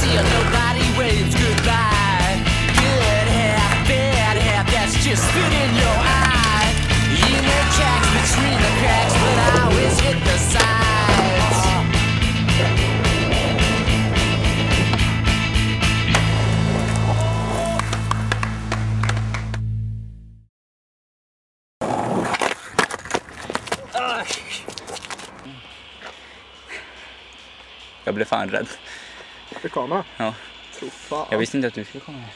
see nobody waves goodbye. Good half, bad half, that's just spit in your eye. You make tracks between the cracks, but I always hit the sides. Jag blev fan rädd. För kamera? Ja. Tro fan. Jag visste inte att du skulle komma här.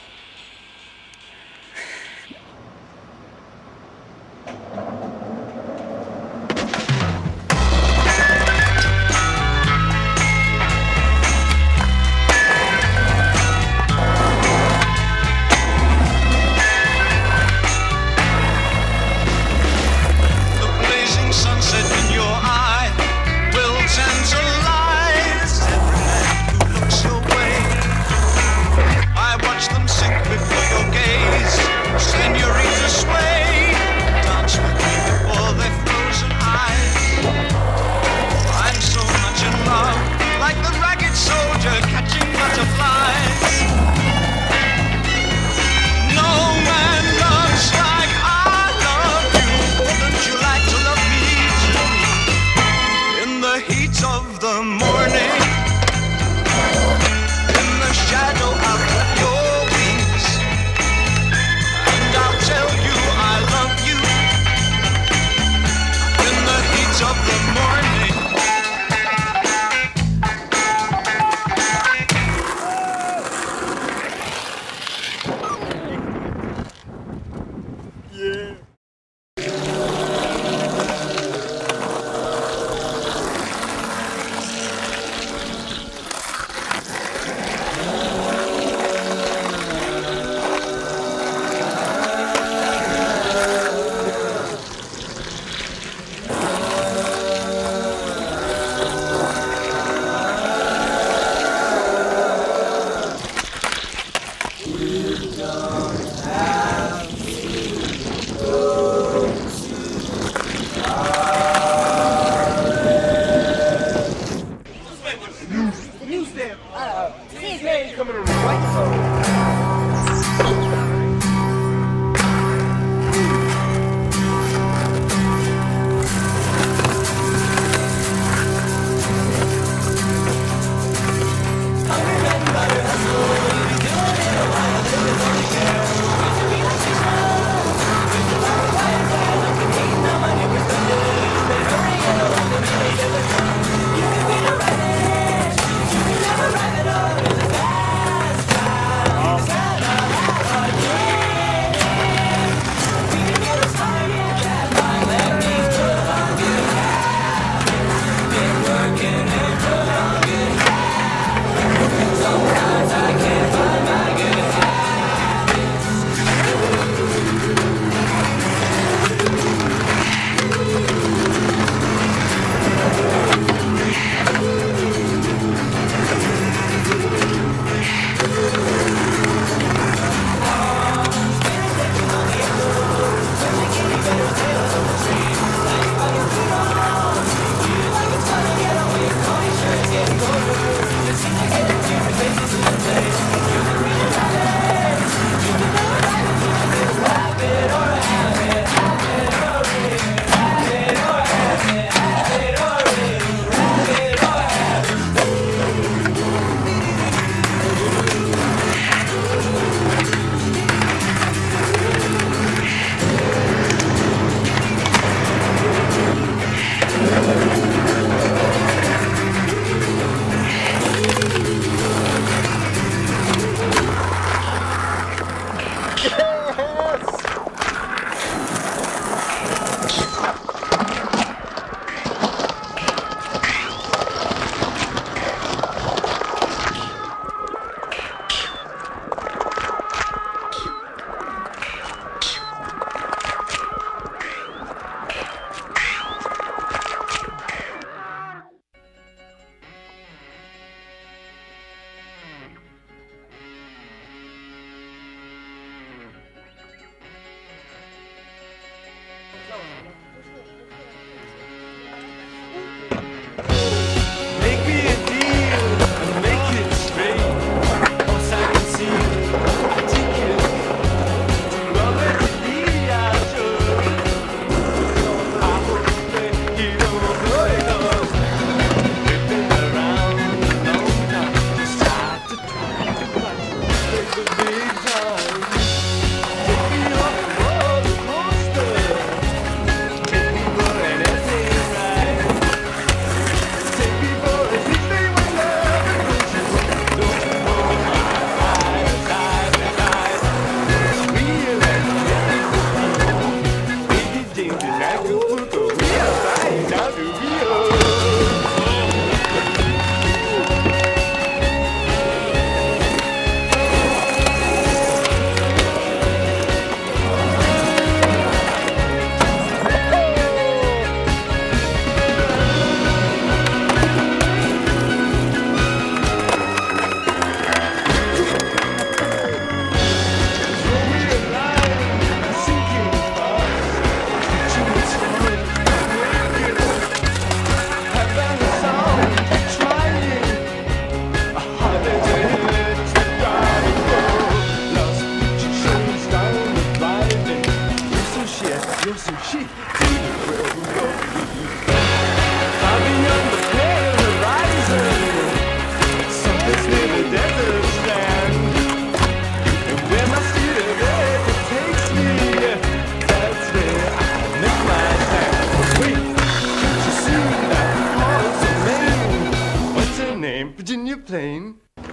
in your plane?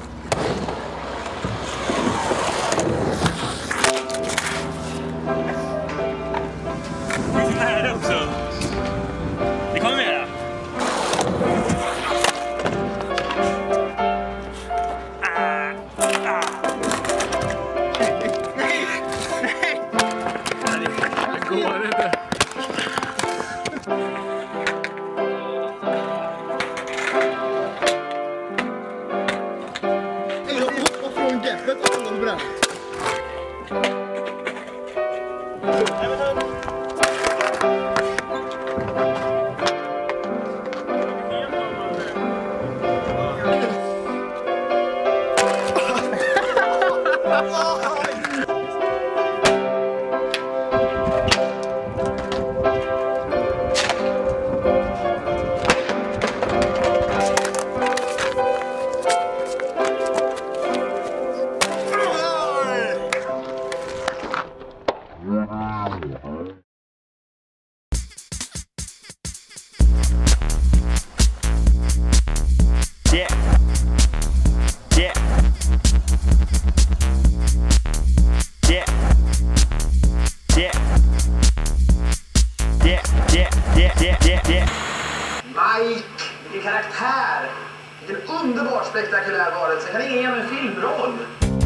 Det är så nära också. Det kommer mera. Mike, vilken karaktär! Vilken underbart spektakulär varelse. Kan ingen ge mig en filmroll?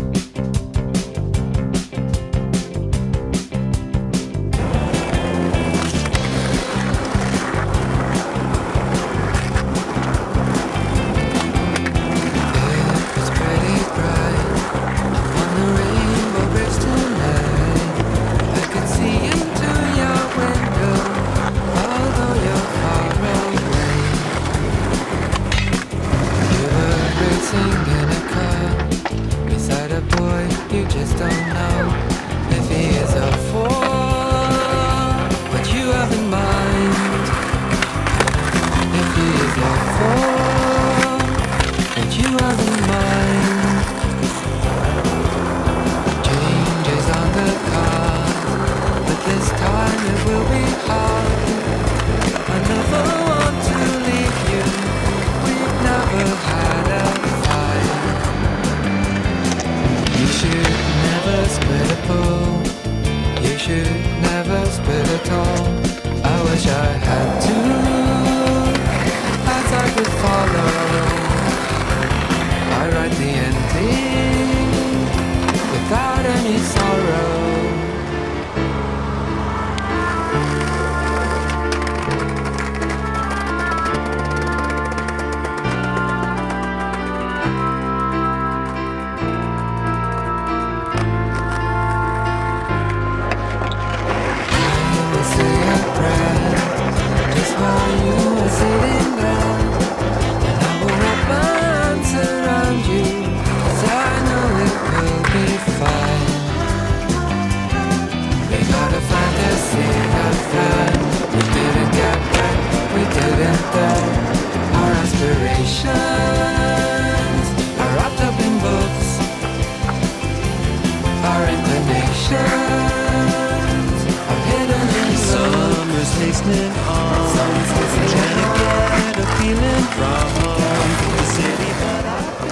listening on. Trying to get a feeling from home. The city, but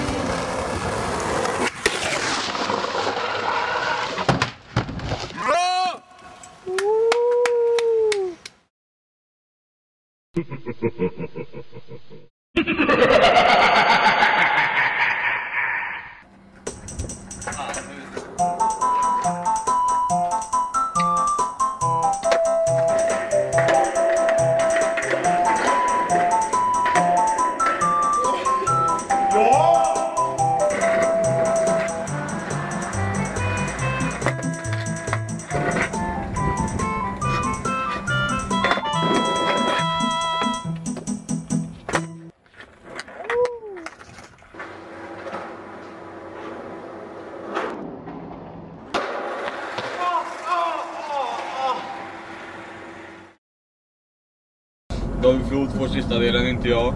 David Flod får sista delen, inte jag.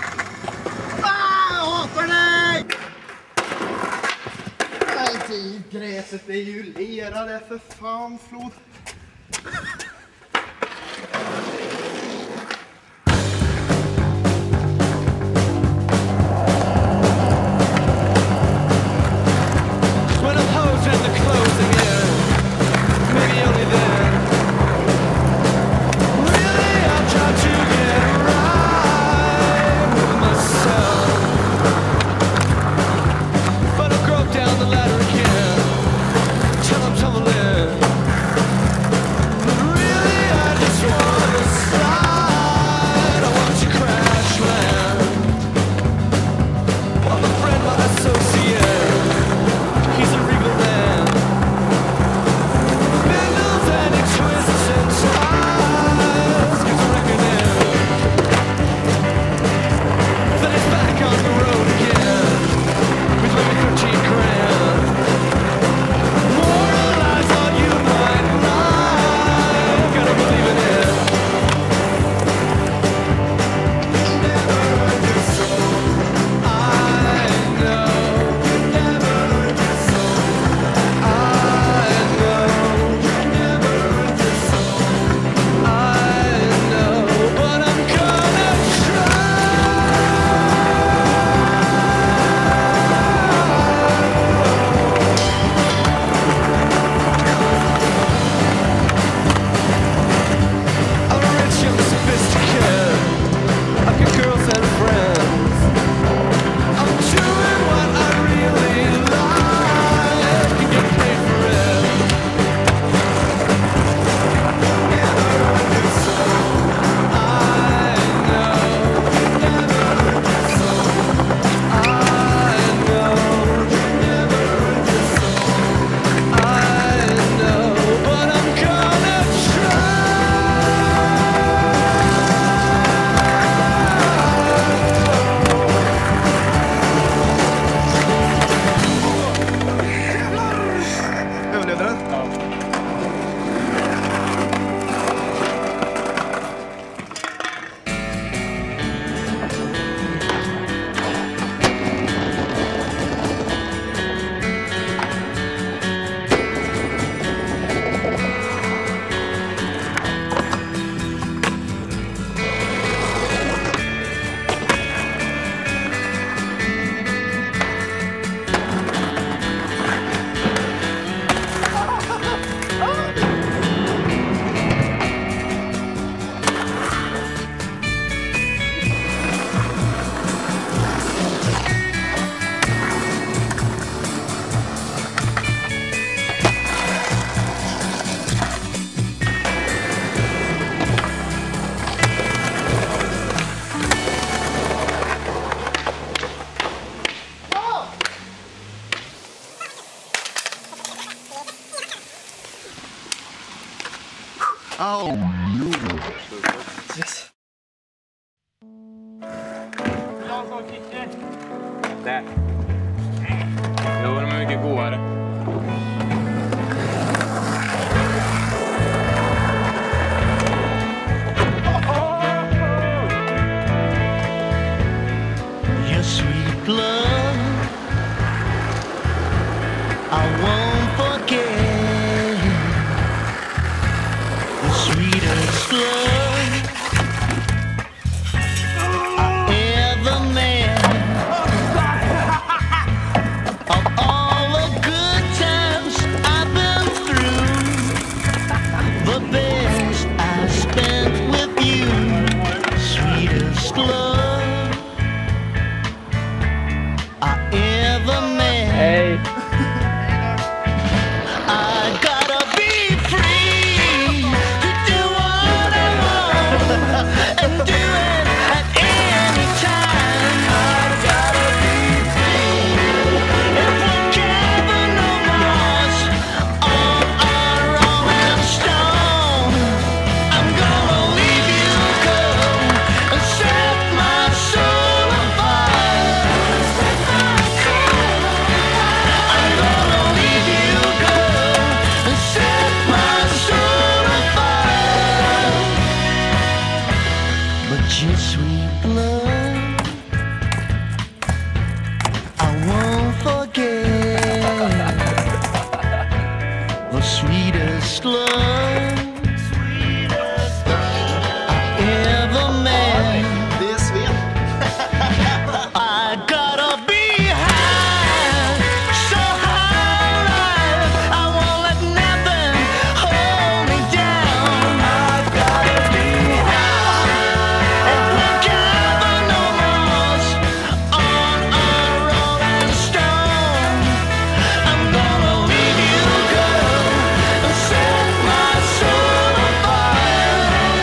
Hatar dig! Gräset är ju lerade för fan, Flod. When I'm hosing the clothes again, maybe only then. Really, I'm trying to get right with myself, but I'll go down the ladder again till I'm tumbling. But really, I just want to slide. I want to crash land. I'm a friend, my associate. He's a regal man. Bendels and he twists and ties, gets reckoning. Then he's back on the road again with maybe 13 grand. Moralize on you might lie, gotta believe in it. Never hurt your soul, I know. Never hurt your soul, I know. Never hurt your soul, I know. But I'm gonna try. I'm a rich young sophisticated. I've got girls and friends. I'm doing what I really like and get paid for it. Never hurt your soul, I know. Never hurt your soul, I know. Never hurt your soul, I know. But I'm gonna try. Överlevde den? Ja. Yes. Där. Jo, de är mycket godare. Your sweet love, I won't forget. The sweetest love I ever met. Of all the good times I've been through, the best I spent with you. Sweetest love I ever met. Hej! I gotta be free to do what I sweetest love I ever met. Det är Sven. I gotta be high, so high, I won't let nothing hold me down. I gotta be high, and look ever no more on a rolling stone. I'm gonna leave you, girl, and set my soul on fire.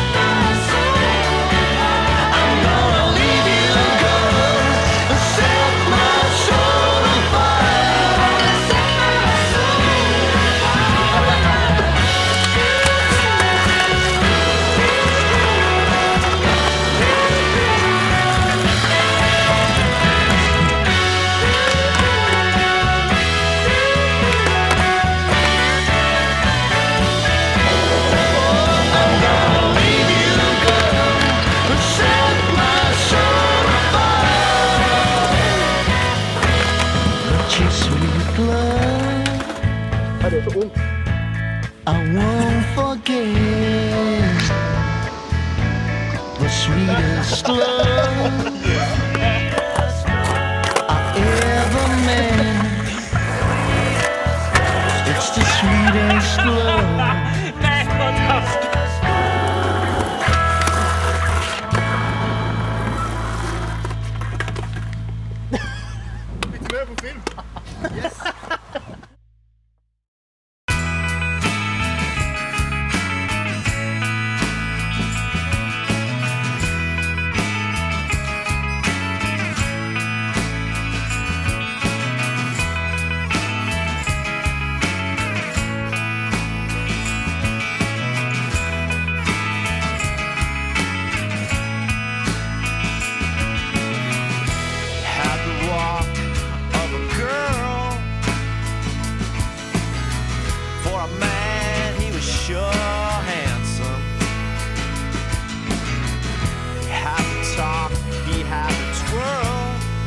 I'm gonna leave you, girl, and set my soul on fire. I'm gonna leave you, girl, and set my soul on fire. But your sweet love, Det är så ont. I won't forget. The sweetest love I ever met. It's the sweetest love. Nej, fantastiskt. Fick du med på film? Yes. Had the walk of a girl. For a man, he was sure handsome. He had the talk, he had the twirl.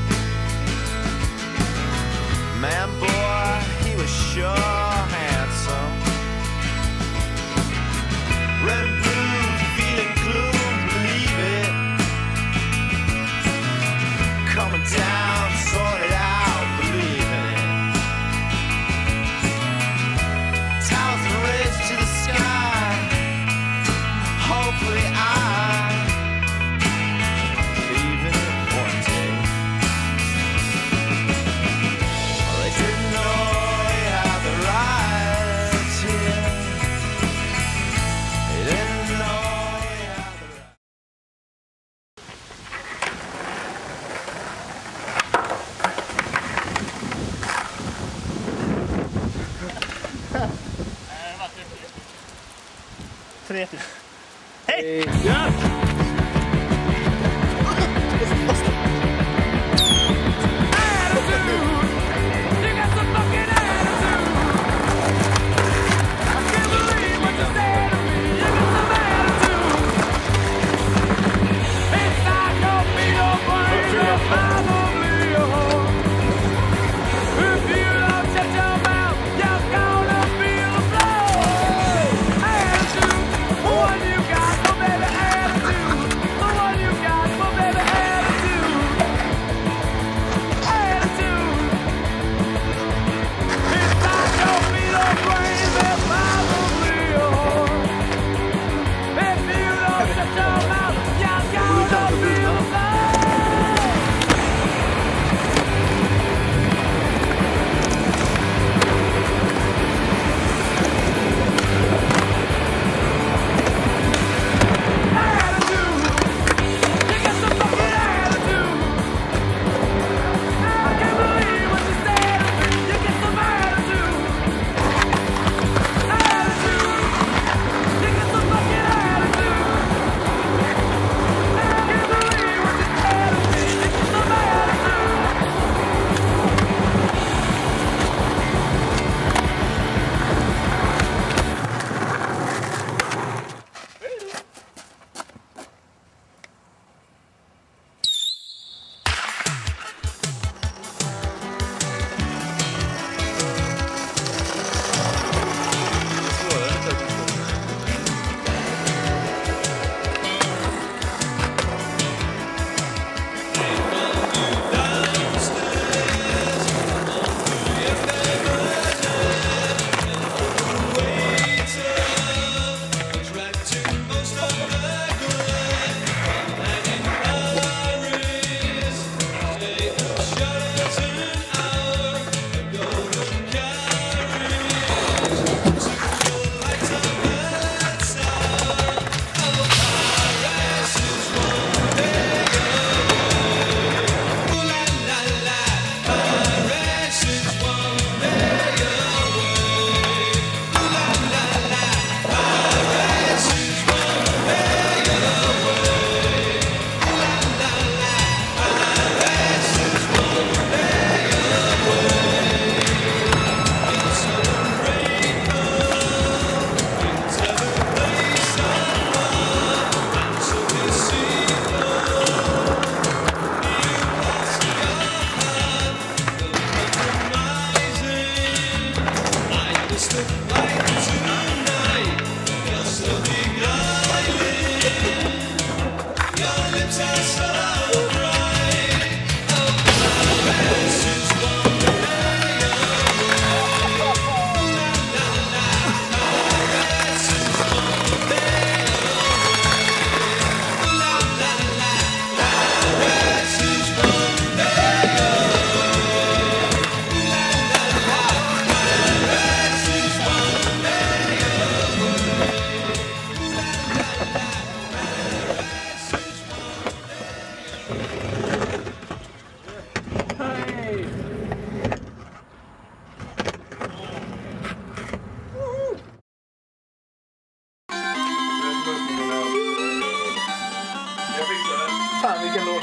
Man, boy, he was sure handsome. Red and blue, feeling gloom, believe it. Coming down, sort it out, believe in it. Towers and raise to the sky. Hopefully I believe in it one day. Well, they didn't know he had the rights here. They didn't know he had the rights. Hej! One you got, so baby, Fan, vilken låt.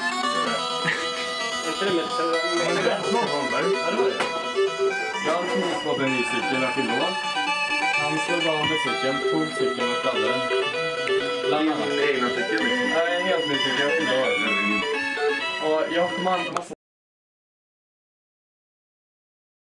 Jag har precis fått en ny cykel av Filmon. Han slog av med cykeln, tog cykeln och kallade den. Bland annat. Din egna cykel liksom. Nej, en helt ny cykel. Jag fyllde år. Och jag har massa